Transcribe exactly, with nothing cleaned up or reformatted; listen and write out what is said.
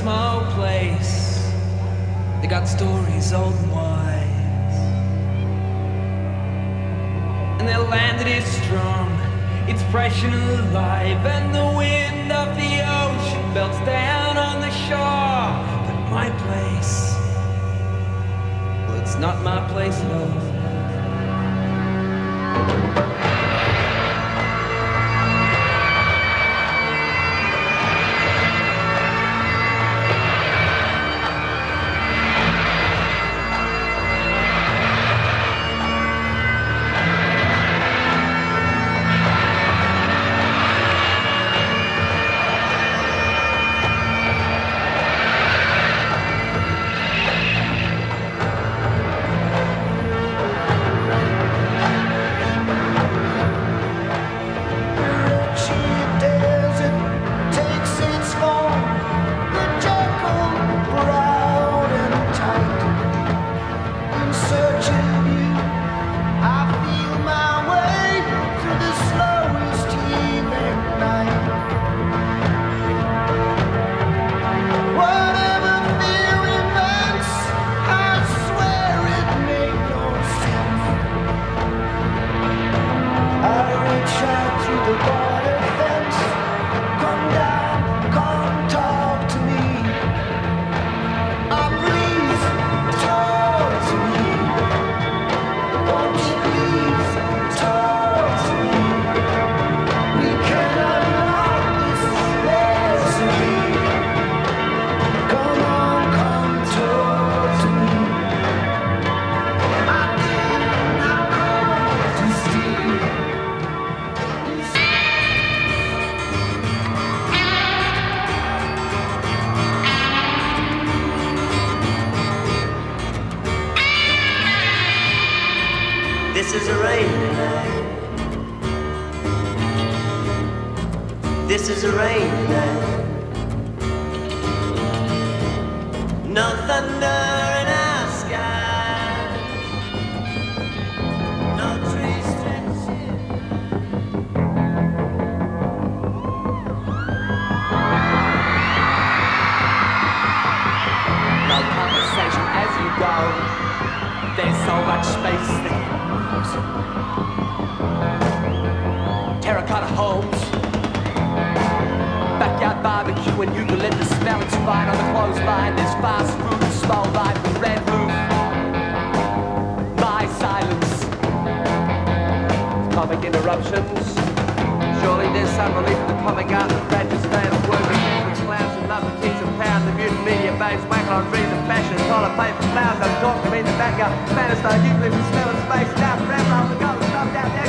small place. They got stories old and wise, and their land it is strong, it's fresh and alive, and the wind of the ocean belts down on the shore. But my place, well, it's not my place at all. This is a rainy night. This is a rainy night. No thunder in our sky. No trees stretching. No conversation as you go. There's so much space there. Terracotta homes, backyard barbecue and eucalyptus smelling fine on the clothesline. There's fast food, small life and red roof. My silence, comic interruptions. Surely there's some relief in the comic art that branches made of working with clowns and love the teens and pounds. The mutant media base wanking on dreams of fashion. Toilet paper clouds, don't talk to me in the backyard. Spanish style, eucalyptus smell of space. Down forever, I'll go, stop down there.